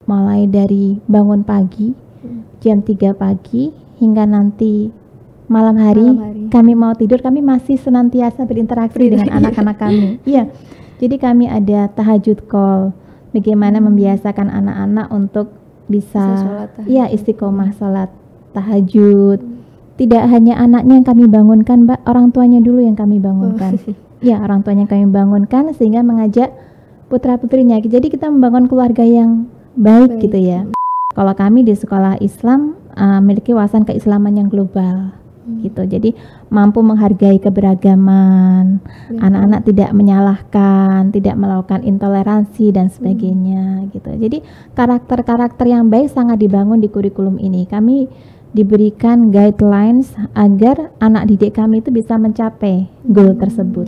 mulai dari bangun pagi jam 3 pagi hingga nanti malam hari kami mau tidur, kami masih senantiasa berinteraksi dengan anak-anak kami. Iya. Jadi kami ada tahajud call, bagaimana membiasakan anak-anak untuk bisa istiqomah sholat tahajud. Tidak hanya anaknya yang kami bangunkan, Mbak, orang tuanya dulu yang kami bangunkan. Ya, orang tuanya kami bangunkan sehingga mengajak putra-putrinya. Jadi kita membangun keluarga yang baik gitu ya. Kalau kami di sekolah Islam memiliki wawasan keislaman yang global gitu. Jadi mampu menghargai keberagaman, anak-anak tidak menyalahkan, tidak melakukan intoleransi dan sebagainya gitu. Jadi karakter-karakter yang baik sangat dibangun di kurikulum ini. Kami diberikan guidelines agar anak didik kami itu bisa mencapai goal tersebut.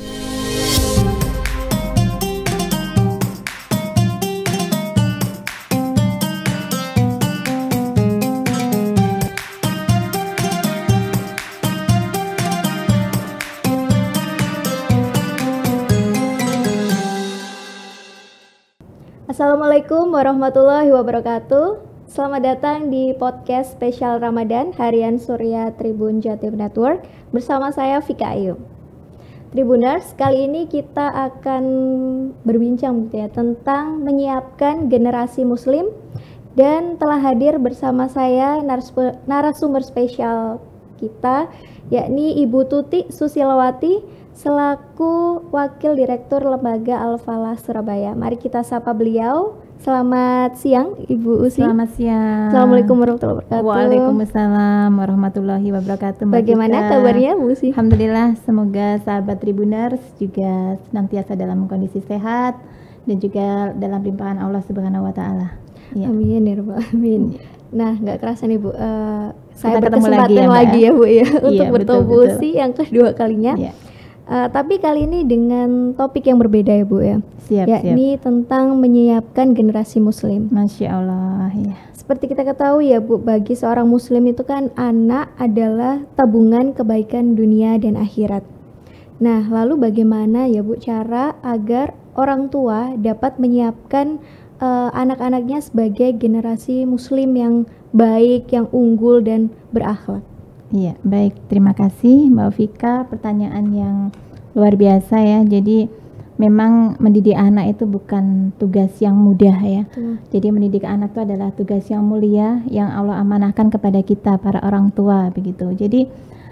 Assalamualaikum warahmatullahi wabarakatuh. Selamat datang di podcast spesial Ramadan Harian Surya Tribun Jatim Network bersama saya Vika Ayu. Tribuners, kali ini kita akan berbincang gitu ya tentang menyiapkan generasi muslim, dan telah hadir bersama saya narasumber spesial kita, yakni Ibu Tuti Susilawati selaku Wakil Direktur Lembaga Al-Falah Surabaya. Mari kita sapa beliau. Selamat siang Ibu Usi. Selamat siang. Assalamualaikum warahmatullahi wabarakatuh. Waalaikumsalam warahmatullahi wabarakatuh. Bagaimana kabarnya Bu Usi? Alhamdulillah, semoga sahabat Tribuners juga senantiasa dalam kondisi sehat dan juga dalam limpahan Allah Subhanahu wa taala. Ya. Amin ya Rabbal alamin. Nah, nggak kerasa nih Bu, saya Kita berkesempatan lagi ya Bu ya untuk bertemu Bu betul. Usi yang kedua kalinya. Ya. Tapi kali ini dengan topik yang berbeda ya Bu ya. Yakni tentang menyiapkan generasi muslim. Masya Allah ya. Seperti kita ketahui ya Bu, bagi seorang muslim itu kan anak adalah tabungan kebaikan dunia dan akhirat. Nah, lalu bagaimana ya Bu cara agar orang tua dapat menyiapkan anak-anaknya sebagai generasi muslim yang baik, yang unggul dan berakhlak? Iya, baik. Terima kasih Mbak Vika, pertanyaan yang luar biasa ya. Jadi memang mendidik anak itu bukan tugas yang mudah ya. Jadi mendidik anak itu adalah tugas yang mulia yang Allah amanahkan kepada kita para orang tua begitu. Jadi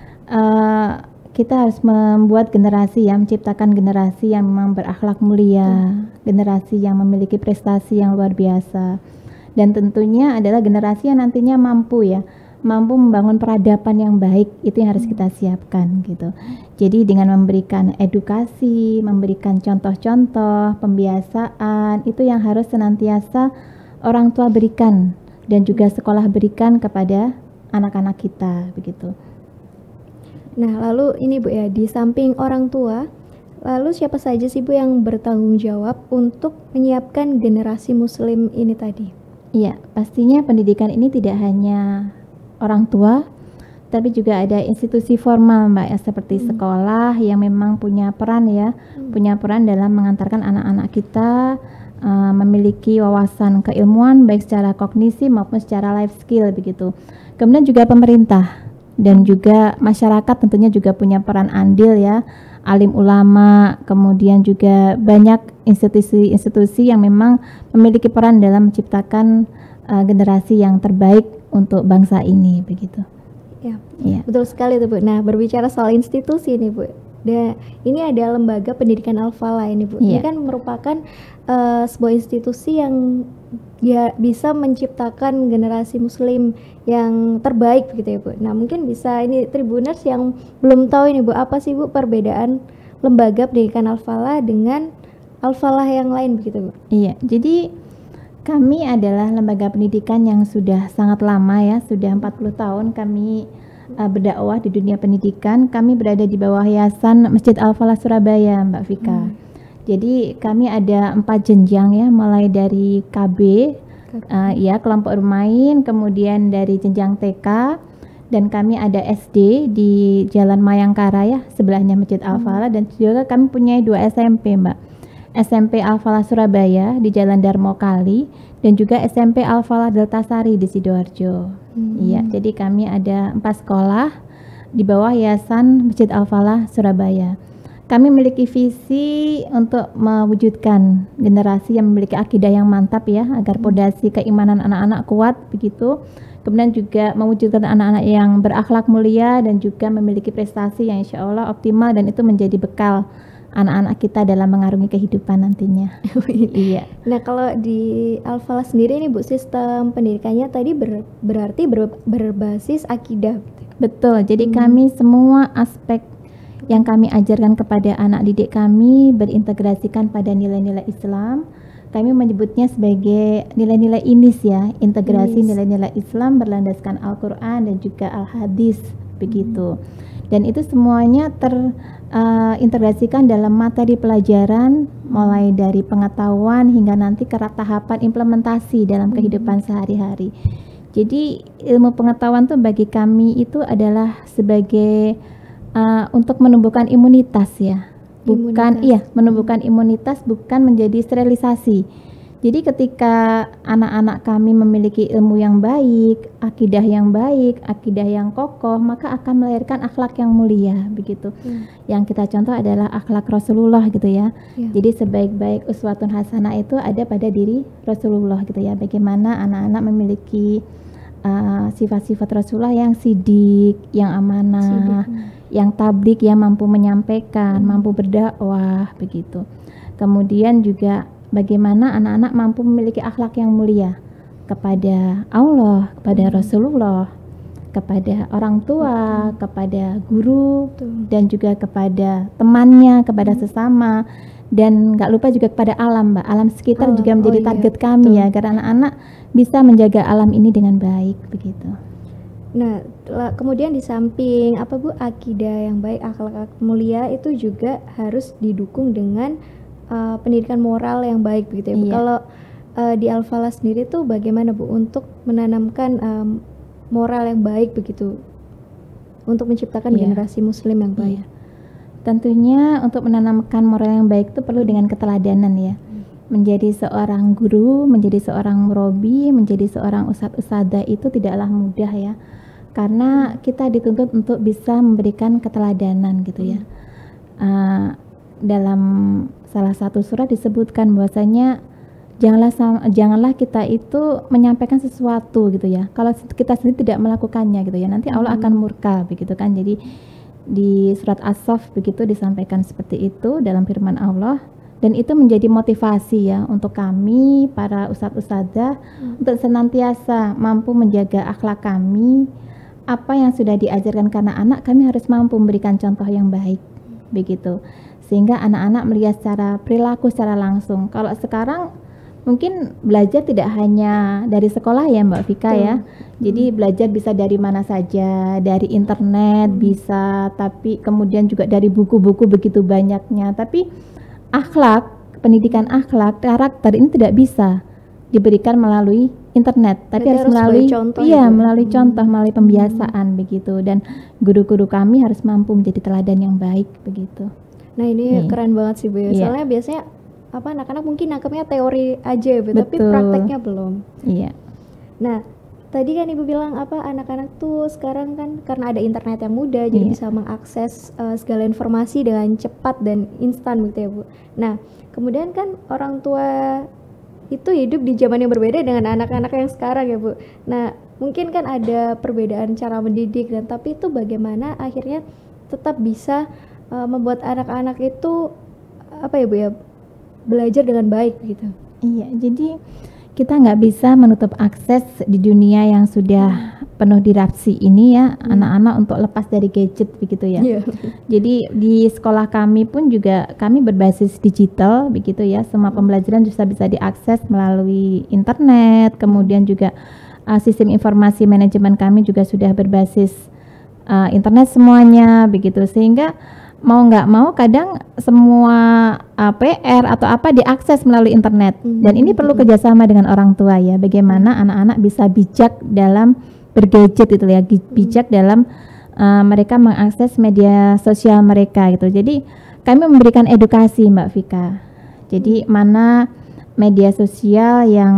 kita harus membuat generasi yang menciptakan generasi yang memang berakhlak mulia, generasi yang memiliki prestasi yang luar biasa. Dan tentunya adalah generasi yang nantinya mampu membangun peradaban yang baik, itu yang harus kita siapkan gitu. Jadi dengan memberikan edukasi, memberikan contoh-contoh, pembiasaan, itu yang harus senantiasa orang tua berikan dan juga sekolah berikan kepada anak-anak kita begitu. Nah, lalu ini Bu ya, di samping orang tua, lalu siapa saja sih Bu yang bertanggung jawab untuk menyiapkan generasi muslim ini tadi? Iya, pastinya pendidikan ini tidak hanya orang tua, tapi juga ada institusi formal Mbak ya, seperti sekolah yang memang punya peran punya peran dalam mengantarkan anak-anak kita memiliki wawasan keilmuan baik secara kognisi maupun secara life skill begitu. Kemudian juga pemerintah dan juga masyarakat tentunya juga punya peran andil ya, alim ulama, kemudian juga banyak institusi-institusi yang memang memiliki peran dalam menciptakan generasi yang terbaik untuk bangsa ini begitu. Ya, betul sekali tuh Bu. Nah, berbicara soal institusi ini Bu, ini ada lembaga pendidikan Al-Falah ini Bu. Ini kan merupakan sebuah institusi yang ya bisa menciptakan generasi muslim yang terbaik begitu ya Bu. Nah, mungkin bisa ini Tribuners yang belum tahu ini Bu, apa sih Bu perbedaan lembaga pendidikan Al-Falah dengan Al-Falah yang lain begitu Bu? Iya, jadi kami adalah lembaga pendidikan yang sudah sangat lama ya, sudah 40 tahun kami berdakwah di dunia pendidikan. Kami berada di bawah Yayasan Masjid Al-Falah Surabaya Mbak Vika. Jadi kami ada 4 jenjang ya, mulai dari KB, kelompok bermain, kemudian dari jenjang TK, dan kami ada SD di Jalan Mayangkara ya, sebelahnya Masjid Al-Falah, dan juga kami punya 2 SMP Mbak. SMP Al-Falah Surabaya di Jalan Darmo Kali dan juga SMP Al-Falah Deltasari di Sidoarjo. Iya, jadi kami ada 4 sekolah di bawah Yayasan Masjid Al-Falah Surabaya. Kami memiliki visi untuk mewujudkan generasi yang memiliki akidah yang mantap ya, agar pondasi keimanan anak-anak kuat begitu. Kemudian juga mewujudkan anak-anak yang berakhlak mulia dan juga memiliki prestasi yang insya Allah optimal, dan itu menjadi bekal anak-anak kita dalam mengarungi kehidupan nantinya. Iya. Nah, kalau di Al-Falah sendiri nih Bu, sistem pendidikannya tadi berarti berbasis akidah. Betul. Jadi kami semua aspek yang kami ajarkan kepada anak didik kami berintegrasikan pada nilai-nilai Islam. Kami menyebutnya sebagai nilai-nilai INIS ya, integrasi nilai-nilai Islam berlandaskan Al-Quran dan juga Al-Hadis begitu. Dan itu semuanya terintegrasikan dalam materi pelajaran mulai dari pengetahuan hingga nanti ke tahapan implementasi dalam kehidupan sehari-hari. Jadi ilmu pengetahuan tuh bagi kami itu adalah sebagai untuk menumbuhkan imunitas ya. Menumbuhkan imunitas, bukan menjadi sterilisasi. Jadi ketika anak-anak kami memiliki ilmu yang baik, akidah yang kokoh, maka akan melahirkan akhlak yang mulia begitu. Yang kita contoh adalah akhlak Rasulullah gitu ya. Jadi sebaik-baik uswatun hasanah itu ada pada diri Rasulullah gitu ya. Bagaimana anak-anak memiliki sifat-sifat Rasulullah yang sidik, yang amanah, yang tablik, yang mampu menyampaikan, mampu berdakwah begitu. Kemudian juga bagaimana anak-anak mampu memiliki akhlak yang mulia kepada Allah, kepada Rasulullah, kepada orang tua, kepada guru, dan juga kepada temannya, kepada sesama, dan nggak lupa juga kepada alam, Mbak. Alam sekitar juga menjadi target kami ya, agar anak-anak bisa menjaga alam ini dengan baik begitu. Nah, kemudian di samping Bu, akidah yang baik, akhlak mulia itu juga harus didukung dengan pendidikan moral yang baik begitu ya Bu. Kalau di Al-Falah sendiri tuh bagaimana Bu untuk menanamkan moral yang baik begitu untuk menciptakan generasi muslim yang baik? Tentunya untuk menanamkan moral yang baik itu perlu dengan keteladanan ya. Menjadi seorang guru, menjadi seorang murabi, menjadi seorang ustadz-ustadzah itu tidaklah mudah ya. Karena kita dituntut untuk bisa memberikan keteladanan gitu ya. Dalam salah satu surat disebutkan bahwasanya janganlah kita itu menyampaikan sesuatu gitu ya. Kalau kita sendiri tidak melakukannya gitu ya, nanti Allah akan murka begitu kan. Jadi di surat As-Saff begitu disampaikan seperti itu dalam firman Allah. Dan itu menjadi motivasi ya untuk kami para ustadz-ustadzah untuk senantiasa mampu menjaga akhlak kami. Apa yang sudah diajarkan ke anak-anak, kami harus mampu memberikan contoh yang baik begitu, sehingga anak-anak melihat secara perilaku secara langsung. Kalau sekarang mungkin belajar tidak hanya dari sekolah ya Mbak Vika ya. Jadi belajar bisa dari mana saja, dari internet bisa, tapi kemudian juga dari buku-buku begitu banyaknya. Tapi akhlak, pendidikan akhlak, karakter ini tidak bisa diberikan melalui internet, tapi harus melalui contoh, melalui contoh, melalui pembiasaan begitu. Dan guru-guru kami harus mampu menjadi teladan yang baik begitu. Nah ini keren banget sih Bu. Soalnya biasanya anak-anak mungkin nangkepnya teori aja Bu, tapi prakteknya belum. Iya. Nah tadi kan Ibu bilang anak-anak tuh sekarang kan karena ada internet yang mudah, jadi bisa mengakses segala informasi dengan cepat dan instan gitu ya Bu. Nah kemudian kan orang tua itu hidup di zaman yang berbeda dengan anak-anak yang sekarang ya Bu. Nah mungkin kan ada perbedaan cara mendidik, dan tapi itu bagaimana akhirnya tetap bisa membuat anak-anak itu Bu ya, belajar dengan baik gitu. Iya, jadi kita nggak bisa menutup akses di dunia yang sudah penuh dirapsi ini ya, anak-anak untuk lepas dari gadget begitu ya. Jadi di sekolah kami pun juga kami berbasis digital begitu ya, semua pembelajaran bisa diakses melalui internet. Kemudian juga sistem informasi manajemen kami juga sudah berbasis internet semuanya begitu, sehingga mau nggak mau kadang semua PR atau apa diakses melalui internet. Dan ini perlu kerjasama dengan orang tua ya, bagaimana anak-anak bisa bijak dalam bergadget gitu ya, bijak dalam mereka mengakses media sosial mereka gitu. Jadi kami memberikan edukasi Mbak Vika. Jadi mana media sosial yang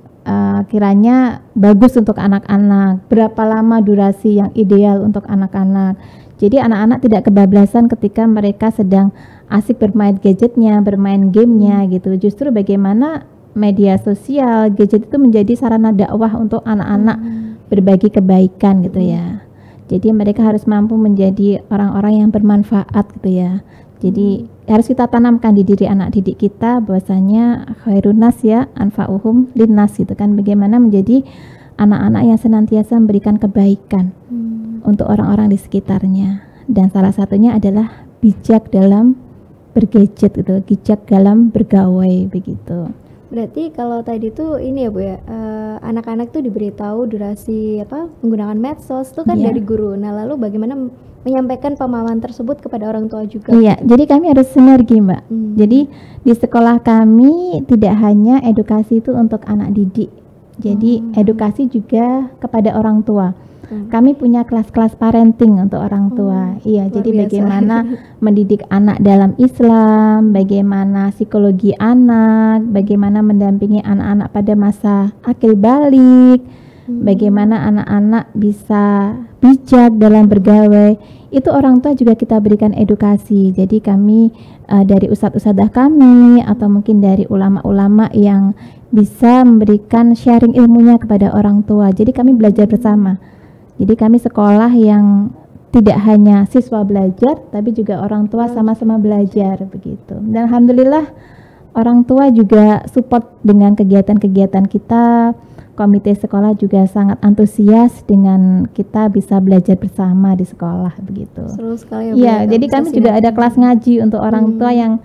kiranya bagus untuk anak-anak, berapa lama durasi yang ideal untuk anak-anak. Jadi anak-anak tidak kebablasan ketika mereka sedang asik bermain gadgetnya, bermain gamenya gitu. Justru bagaimana media sosial, gadget itu menjadi sarana dakwah untuk anak-anak berbagi kebaikan gitu ya. Jadi mereka harus mampu menjadi orang-orang yang bermanfaat gitu ya. Jadi harus kita tanamkan di diri anak didik kita bahwasanya khairun nas ya anfa'uhum linnas gitu kan, bagaimana menjadi anak-anak yang senantiasa memberikan kebaikan untuk orang-orang di sekitarnya. Dan salah satunya adalah bijak dalam bergadget gitu, bijak dalam bergawai begitu. Berarti kalau tadi tuh ini ya Bu ya, anak-anak tuh diberitahu durasi menggunakan medsos tuh kan dari guru. Nah lalu bagaimana menyampaikan pemahaman tersebut kepada orang tua juga? Iya, jadi kami harus sinergi Mbak. Jadi di sekolah kami tidak hanya edukasi itu untuk anak didik, jadi edukasi juga kepada orang tua. Kami punya kelas-kelas parenting untuk orang tua. Iya, jadi biasa. Bagaimana mendidik anak dalam Islam, bagaimana psikologi anak, bagaimana mendampingi anak-anak pada masa akil balik, bagaimana anak-anak bisa bijak dalam bergawe. Itu orang tua juga kita berikan edukasi. Jadi kami dari ustadz-ustadzah kami atau mungkin dari ulama-ulama yang bisa memberikan sharing ilmunya kepada orang tua. Jadi kami belajar bersama. Jadi kami sekolah yang tidak hanya siswa belajar, tapi juga orang tua sama-sama belajar begitu. Dan alhamdulillah orang tua juga support dengan kegiatan-kegiatan kita. Komite sekolah juga sangat antusias dengan kita bisa belajar bersama di sekolah begitu. Seru sekali ya Bu. Iya, jadi kami juga ada kelas ngaji untuk orang tua yang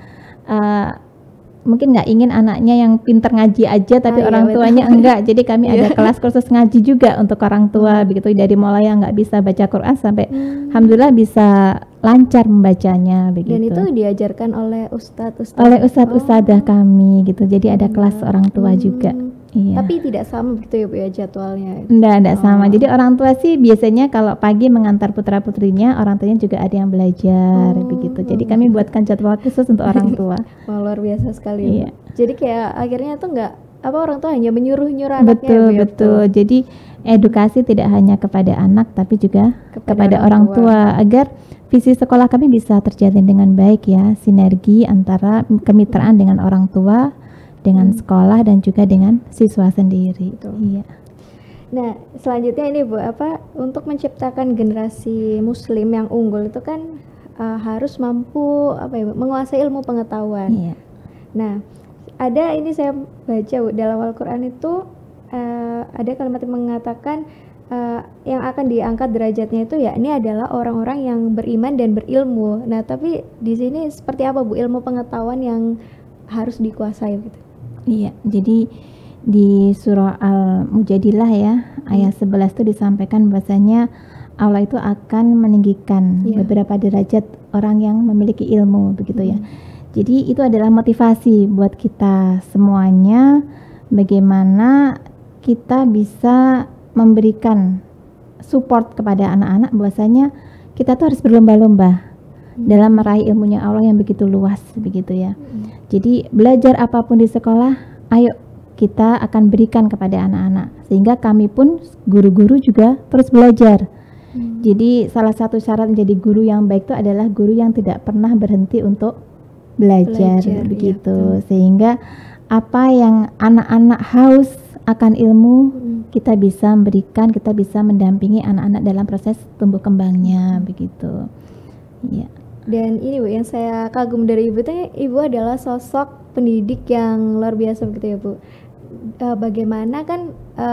mungkin nggak ingin anaknya yang pinter ngaji aja tapi orang tuanya enggak. Jadi kami ada kelas kursus ngaji juga untuk orang tua begitu, dari mulai yang nggak bisa baca Quran sampai alhamdulillah bisa lancar membacanya begitu. Dan itu diajarkan oleh ustadz-ustadzah kami gitu. Jadi ada kelas orang tua juga. Iya. Tapi tidak sama begitu ya Bu ya jadwalnya? Enggak sama. Jadi orang tua sih biasanya kalau pagi mengantar putra-putrinya, orang tuanya juga ada yang belajar begitu. Jadi kami buatkan jadwal khusus untuk orang tua. Wah, luar biasa sekali. Iya. Jadi kayak akhirnya tuh enggak orang tua hanya menyuruh-nyuruh anaknya. Betul. Jadi edukasi tidak hanya kepada anak tapi juga kepada orang tua agar visi sekolah kami bisa terjalin dengan baik ya, sinergi antara kemitraan dengan orang tua, dengan sekolah dan juga dengan siswa sendiri. Iya. Nah, selanjutnya ini Bu, untuk menciptakan generasi muslim yang unggul itu kan harus mampu menguasai ilmu pengetahuan. Iya. Nah, ada ini saya baca Bu, dalam Al-Qur'an itu ada kalimat yang mengatakan yang akan diangkat derajatnya itu ya ini adalah orang-orang yang beriman dan berilmu. Nah, tapi di sini seperti apa Bu ilmu pengetahuan yang harus dikuasai gitu? Iya, jadi di surah Al-Mujadilah ya, ayat 11 itu disampaikan bahwasanya Allah itu akan meninggikan beberapa derajat orang yang memiliki ilmu begitu ya. Jadi itu adalah motivasi buat kita semuanya, bagaimana kita bisa memberikan support kepada anak-anak bahwasanya kita tuh harus berlomba-lomba dalam meraih ilmunya Allah yang begitu luas begitu ya. Jadi belajar apapun di sekolah, ayo kita akan berikan kepada anak-anak, sehingga kami pun guru-guru juga terus belajar. Jadi salah satu syarat menjadi guru yang baik itu adalah guru yang tidak pernah berhenti untuk belajar begitu. Sehingga apa yang anak-anak haus akan ilmu, kita bisa memberikan, kita bisa mendampingi anak-anak dalam proses tumbuh kembangnya begitu. Iya. Dan ini Bu, yang saya kagum dari Ibu tuh, Ibu adalah sosok pendidik yang luar biasa begitu ya Bu. Bagaimana kan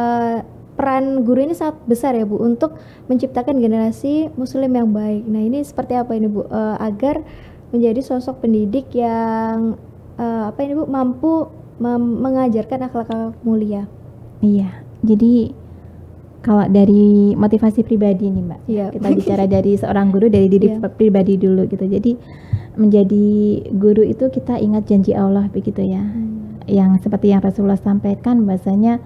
peran guru ini sangat besar ya Bu untuk menciptakan generasi muslim yang baik. Nah, ini seperti apa ini Bu agar menjadi sosok pendidik yang Bu mampu mengajarkan akhlak mulia? Iya. Jadi kalau dari motivasi pribadi nih Mbak, kita bicara dari seorang guru, dari diri pribadi dulu gitu. Jadi menjadi guru itu kita ingat janji Allah begitu ya, yang seperti yang Rasulullah sampaikan bahwasanya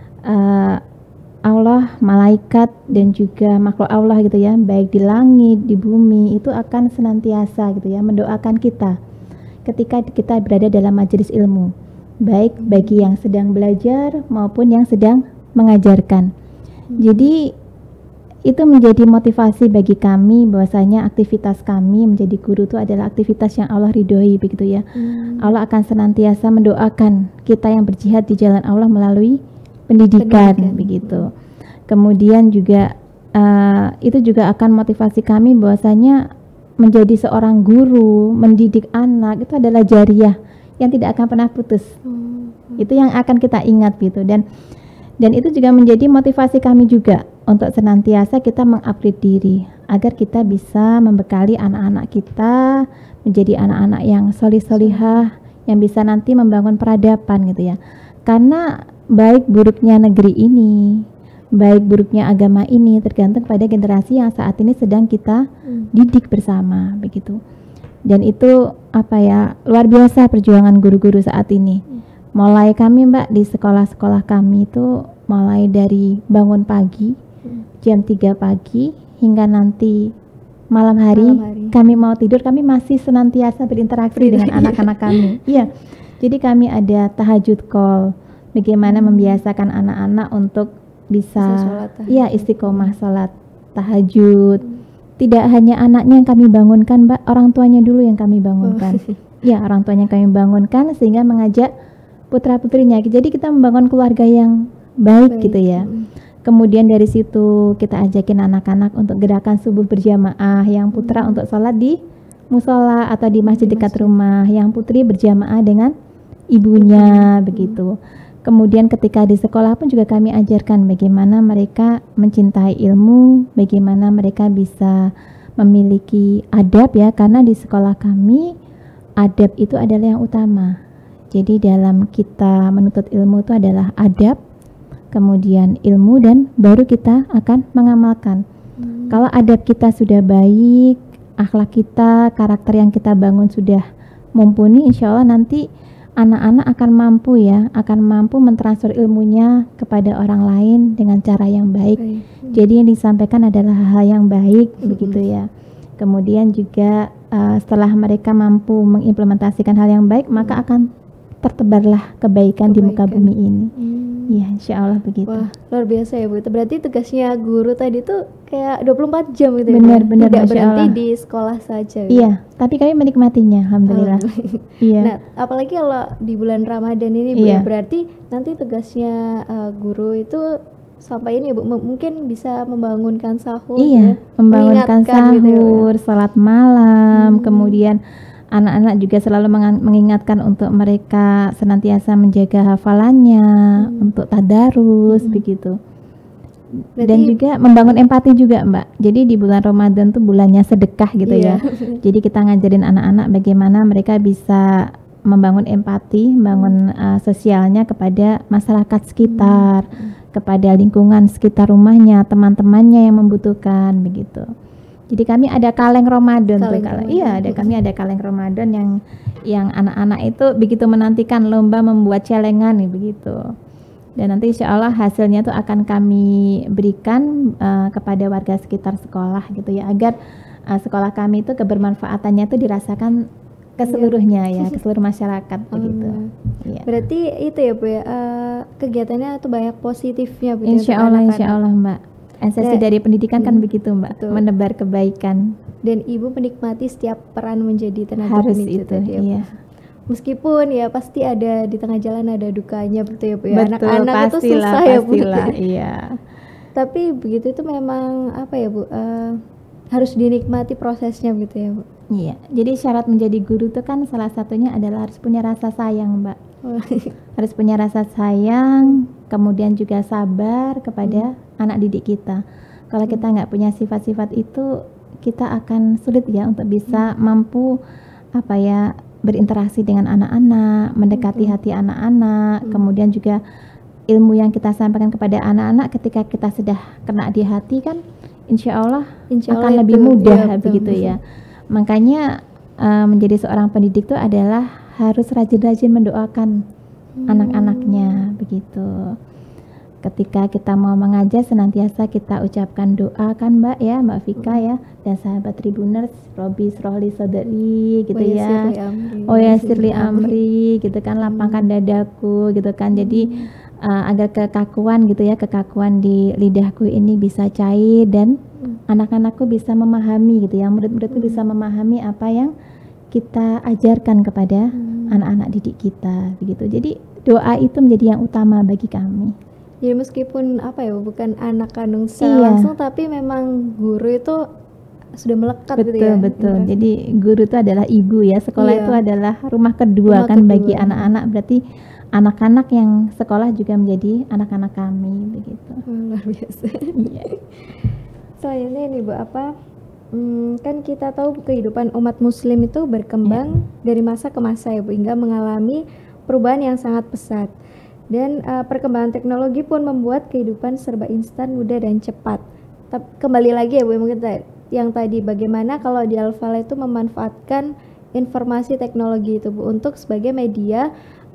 Allah, malaikat dan juga makhluk Allah gitu ya, baik di langit, di bumi itu akan senantiasa gitu ya mendoakan kita. ketika kita berada dalam majelis ilmu, baik bagi yang sedang belajar maupun yang sedang mengajarkan. Jadi itu menjadi motivasi bagi kami bahwasanya aktivitas kami menjadi guru itu adalah aktivitas yang Allah ridhoi, begitu ya. Allah akan senantiasa mendoakan kita yang berjihad di jalan Allah melalui pendidikan. Begitu. Kemudian juga itu juga akan motivasi kami bahwasanya menjadi seorang guru, mendidik anak itu adalah jariah yang tidak akan pernah putus. Itu yang akan kita ingat gitu. Dan itu juga menjadi motivasi kami juga untuk senantiasa kita mengupgrade diri agar kita bisa membekali anak-anak kita menjadi anak-anak yang solih-solihah, yang bisa nanti membangun peradaban gitu ya. Karena baik buruknya negeri ini, baik buruknya agama ini tergantung pada generasi yang saat ini sedang kita didik bersama, begitu. Dan itu luar biasa perjuangan guru-guru saat ini. Mulai kami Mbak di sekolah-sekolah kami itu mulai dari bangun pagi jam 3 pagi hingga nanti malam hari kami mau tidur, kami masih senantiasa berinteraksi dengan anak-anak kami. Iya. Jadi kami ada tahajud call, bagaimana membiasakan anak-anak untuk bisa istiqomah salat tahajud. Tidak hanya anaknya yang kami bangunkan, Mbak, orang tuanya dulu yang kami bangunkan. Ya, orang tuanya kami bangunkan sehingga mengajak putra-putrinya. Jadi kita membangun keluarga yang baik gitu ya. Kemudian dari situ kita ajakin anak-anak untuk gerakan subuh berjamaah, yang putra untuk sholat di musola atau di masjid dekat rumah, yang putri berjamaah dengan ibunya, begitu. Kemudian ketika di sekolah pun juga kami ajarkan bagaimana mereka mencintai ilmu, bagaimana mereka bisa memiliki adab ya, karena di sekolah kami adab itu adalah yang utama. Jadi dalam kita menuntut ilmu itu adalah adab, kemudian ilmu, dan baru kita akan mengamalkan. Kalau adab kita sudah baik, akhlak kita, karakter yang kita bangun sudah mumpuni, insya Allah nanti anak-anak akan mampu mentransfer ilmunya kepada orang lain dengan cara yang baik. Jadi yang disampaikan adalah hal-hal yang baik, begitu ya. Kemudian juga setelah mereka mampu mengimplementasikan hal yang baik, maka akan tertebarlah kebaikan di muka bumi ini. Iya, insya Allah begitu. Wah, luar biasa ya Bu. Itu berarti tugasnya guru tadi tuh kayak 24 jam gitu benar, ya? Benar, tidak berhenti di sekolah saja. Gitu. Iya, tapi kami menikmatinya, alhamdulillah. Iya. Nah, apalagi kalau di bulan Ramadan ini Bu, ya, berarti nanti tugasnya guru itu sampai ini Bu, mungkin bisa membangunkan sahur. Iya, ya? membangunkan sahur, gitu, ya? Salat malam, kemudian anak-anak juga selalu mengingatkan untuk mereka senantiasa menjaga hafalannya, untuk tadarus, begitu. Berarti, dan juga membangun empati juga Mbak. Jadi di bulan Ramadan tuh bulannya sedekah gitu ya. Jadi kita ngajarin anak-anak bagaimana mereka bisa membangun empati, membangun sosialnya kepada masyarakat sekitar, kepada lingkungan sekitar rumahnya, teman-temannya yang membutuhkan, begitu. Jadi kami ada kaleng Ramadan tuh kalau kami ada kaleng Ramadan yang anak-anak itu begitu menantikan lomba membuat celengan nih, begitu. Dan nanti insya Allah hasilnya tuh akan kami berikan kepada warga sekitar sekolah gitu ya, agar sekolah kami itu kebermanfaatannya itu dirasakan keseluruhnya ya, ke seluruh masyarakat begitu. Ya. Berarti itu ya Bu ya, kegiatannya tuh banyak positifnya Bu. Insya Allah Mbak. Esensi dari pendidikan kan begitu Mbak, betul. Menebar kebaikan. Dan Ibu menikmati setiap peran menjadi tenaga harus pendidik itu tadi ya, iya. Meskipun ya pasti ada di tengah jalan ada dukanya, betul ya Bu ya. Betul, anak-anak itu susah ya Bu. Iya. Tapi begitu itu memang apa ya Bu, harus dinikmati prosesnya gitu ya Bu. Iya, jadi syarat menjadi guru itu kan salah satunya adalah harus punya rasa sayang Mbak. Harus punya rasa sayang, kemudian juga sabar kepada anak didik kita. Kalau kita nggak punya sifat-sifat itu, kita akan sulit ya untuk bisa mampu berinteraksi dengan anak-anak, mendekati hati anak-anak, kemudian juga ilmu yang kita sampaikan kepada anak-anak ketika kita sudah kena di hati kan, insya Allah akan lebih mudah begitu ya. Makanya menjadi seorang pendidik itu adalah harus rajin-rajin mendoakan anak-anaknya begitu. ketika kita mau mengajar senantiasa kita ucapkan doa kan Mbak ya, Mbak Vika ya, dan sahabat Tribuners, Robi Srohli Soderi gitu ya. Oh ya Sirli Amri gitu kan, lapangkan dadaku gitu kan. Jadi agar kekakuan gitu ya, kekakuan di lidahku ini bisa cair dan anak-anakku bisa memahami gitu ya, murid-muridku bisa memahami apa yang kita ajarkan kepada anak-anak didik kita begitu. Jadi doa itu menjadi yang utama bagi kami. Jadi meskipun apa ya, bukan anak kandung secara langsung, tapi memang guru itu sudah melekat gitu ya. Betul. Jadi guru itu adalah ibu ya, sekolah itu adalah rumah kedua bagi anak-anak. Berarti anak-anak yang sekolah juga menjadi anak-anak kami begitu. Luar biasa. Selanjutnya nih Bu, kan kita tahu kehidupan umat muslim itu berkembang dari masa ke masa ya Bu, hingga mengalami perubahan yang sangat pesat. Dan perkembangan teknologi pun membuat kehidupan serba instan, mudah dan cepat. Kembali lagi ya Bu, mungkin yang tadi bagaimana kalau di Al-Falah itu memanfaatkan informasi teknologi itu Bu untuk sebagai media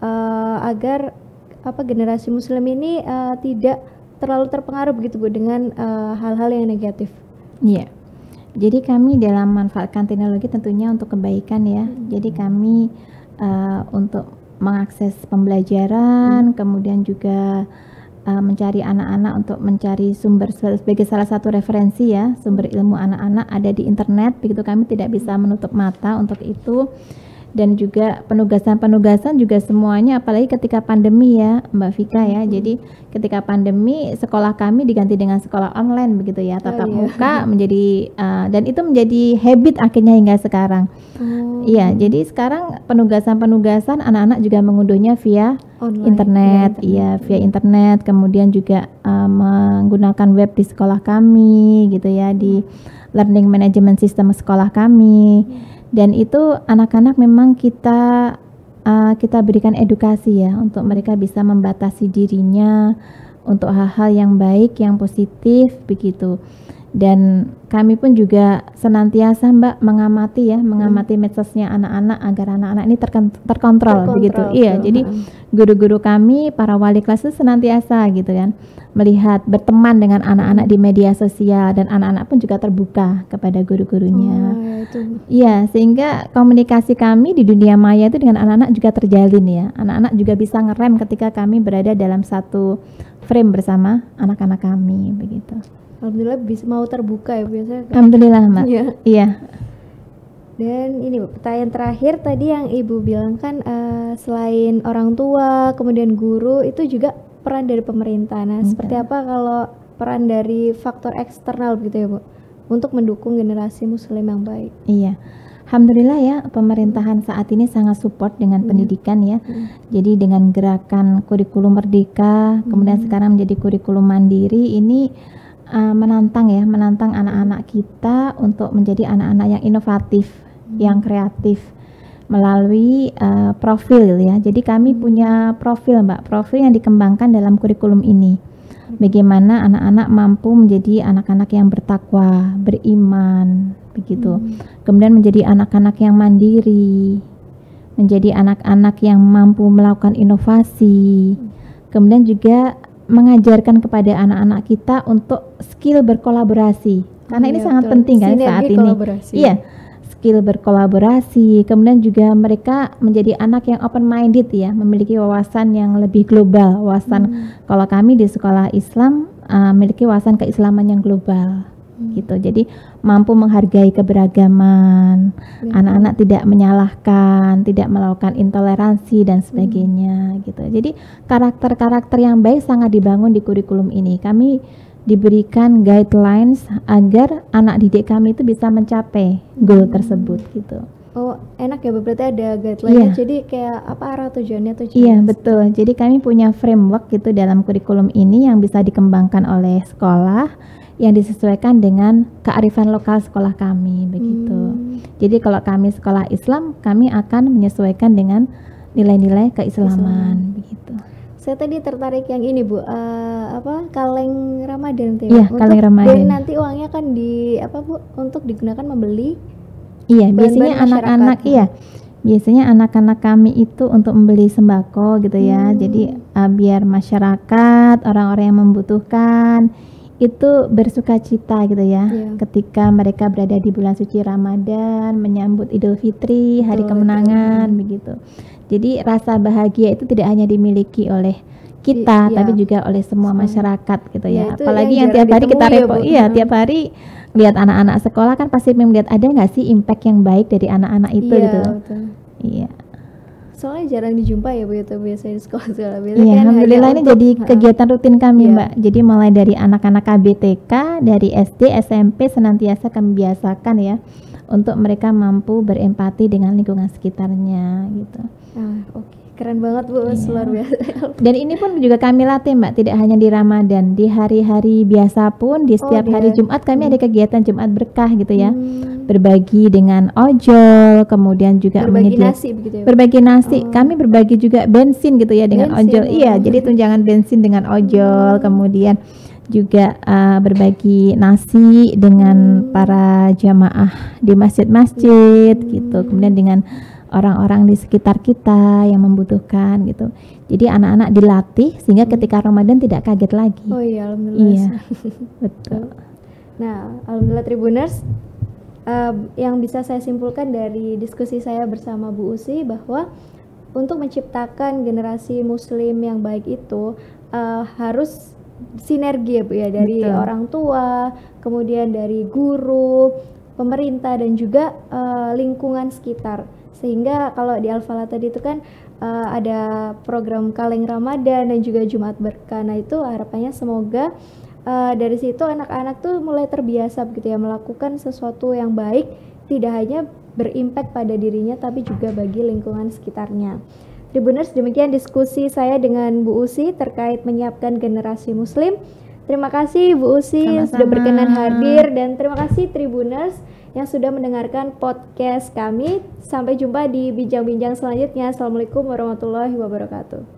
agar generasi muslim ini tidak terlalu terpengaruh begitu Bu dengan hal-hal yang negatif. Iya. Jadi kami dalam manfaatkan teknologi tentunya untuk kebaikan ya. Jadi kami untuk mengakses pembelajaran, kemudian juga mencari anak-anak untuk mencari sumber sebagai salah satu referensi ya, sumber ilmu anak-anak ada di internet. Begitu kami tidak bisa menutup mata untuk itu. Dan juga penugasan juga semuanya, apalagi ketika pandemi ya Mbak Vika ya. Jadi ketika pandemi sekolah kami diganti dengan sekolah online begitu ya, tatap muka menjadi dan itu menjadi habit akhirnya hingga sekarang. Iya, jadi sekarang penugasan anak-anak juga mengunduhnya via online, internet. Iya, via internet. Kemudian juga menggunakan web di sekolah kami gitu ya, di learning management system sekolah kami. Dan itu anak-anak memang kita berikan edukasi ya, untuk mereka bisa membatasi dirinya untuk hal-hal yang baik, yang positif begitu. Dan kami pun juga senantiasa Mbak mengamati medsosnya anak-anak agar anak-anak ini terkontrol begitu. Iya, jadi guru-guru kami, para wali kelas itu senantiasa gitu kan, melihat, berteman dengan anak-anak di media sosial, dan anak-anak pun juga terbuka kepada guru-gurunya. Iya, sehingga komunikasi kami di dunia maya itu dengan anak-anak juga terjalin ya. Anak-anak juga bisa ngerem ketika kami berada dalam satu frame bersama anak-anak kami begitu. Alhamdulillah bisa mau terbuka ya biasanya. Alhamdulillah Mbak. Iya. Dan ini pertanyaan terakhir tadi yang Ibu bilang kan selain orang tua, kemudian guru, itu juga peran dari pemerintah. Nah, seperti apa kalau peran dari faktor eksternal gitu ya Bu, untuk mendukung generasi muslim yang baik? Iya. Alhamdulillah ya, pemerintahan saat ini sangat support dengan pendidikan ya. Jadi dengan gerakan kurikulum merdeka, kemudian sekarang menjadi kurikulum mandiri, ini menantang anak-anak kita untuk menjadi anak-anak yang inovatif, yang kreatif melalui profil ya. Jadi kami punya profil Mbak, profil yang dikembangkan dalam kurikulum ini. Bagaimana anak-anak mampu menjadi anak-anak yang bertakwa, beriman, begitu. Kemudian menjadi anak-anak yang mandiri, menjadi anak-anak yang mampu melakukan inovasi. Kemudian juga mengajarkan kepada anak-anak kita untuk skill berkolaborasi, karena ini sangat penting kan saat ini. Iya, skill berkolaborasi. Kemudian juga mereka menjadi anak yang open minded ya, memiliki wawasan yang lebih global. Wawasan kalau kami di sekolah Islam memiliki wawasan keislaman yang global gitu. Jadi mampu menghargai keberagaman, anak-anak tidak menyalahkan, tidak melakukan intoleransi dan sebagainya gitu. Jadi karakter-karakter yang baik sangat dibangun di kurikulum ini. Kami diberikan guidelines agar anak didik kami itu bisa mencapai goal tersebut gitu. Oh, enak ya, berarti ada guideline. Jadi kayak apa arah tujuannya tuh? Iya, betul. Jadi kami punya framework gitu dalam kurikulum ini yang bisa dikembangkan oleh sekolah, yang disesuaikan dengan kearifan lokal sekolah kami begitu. Jadi kalau kami sekolah Islam, kami akan menyesuaikan dengan nilai-nilai keislaman begitu. Saya tadi tertarik yang ini Bu, kaleng Ramadan tuh. Iya, kaleng Ramadan. Dan nanti uangnya kan untuk digunakan membeli. Iya, biasanya anak-anak biasanya anak-anak kami itu untuk membeli sembako gitu ya. Jadi biar masyarakat, orang-orang yang membutuhkan itu bersuka cita gitu ya, ketika mereka berada di bulan suci Ramadan, menyambut Idul Fitri, hari kemenangan begitu. Jadi rasa bahagia itu tidak hanya dimiliki oleh kita, tapi juga oleh semua masyarakat gitu ya. Apalagi yang tiap hari kita repot, tiap hari lihat anak-anak sekolah kan pasti melihat ada nggak sih impact yang baik dari anak-anak itu gitu. Iya. Soalnya jarang dijumpai ya Bu, itu biasanya di sekolah-sekolah. Iya, alhamdulillah ini jadi kegiatan rutin kami Mbak. Jadi mulai dari anak-anak KBTK, dari SD, SMP senantiasa kami biasakan ya untuk mereka mampu berempati dengan lingkungan sekitarnya gitu. Oke. Keren banget Bu, luar biasa. Dan ini pun juga kami latih Mbak, tidak hanya di Ramadan, di hari-hari biasa pun, di setiap hari Jumat kami ada kegiatan Jumat berkah gitu ya. Berbagi dengan ojol, kemudian juga berbagi nasi begitu ya. Berbagi nasi, kami berbagi juga bensin gitu ya dengan ojol. Iya, jadi tunjangan bensin dengan ojol, kemudian juga berbagi nasi dengan para jamaah di masjid-masjid gitu. Kemudian dengan orang-orang di sekitar kita yang membutuhkan gitu. Jadi anak-anak dilatih sehingga ketika Ramadan tidak kaget lagi. Oh iya, alhamdulillah. Iya, betul. Nah, alhamdulillah Tribuners, yang bisa saya simpulkan dari diskusi saya bersama Bu Usi bahwa untuk menciptakan generasi Muslim yang baik itu harus sinergi ya Bu ya, dari orang tua, kemudian dari guru, pemerintah dan juga lingkungan sekitar. Sehingga kalau di Al-Falah tadi itu kan ada program Kaleng Ramadan dan juga Jumat Berkah. Nah itu harapannya semoga dari situ anak-anak tuh mulai terbiasa begitu ya melakukan sesuatu yang baik, tidak hanya berimpact pada dirinya tapi juga bagi lingkungan sekitarnya. Tribuners, demikian diskusi saya dengan Bu Usi terkait menyiapkan generasi Muslim. Terima kasih Bu Usi sudah berkenan hadir, dan terima kasih Tribuners yang sudah mendengarkan podcast kami. Sampai jumpa di bincang-bincang selanjutnya. Assalamualaikum warahmatullahi wabarakatuh.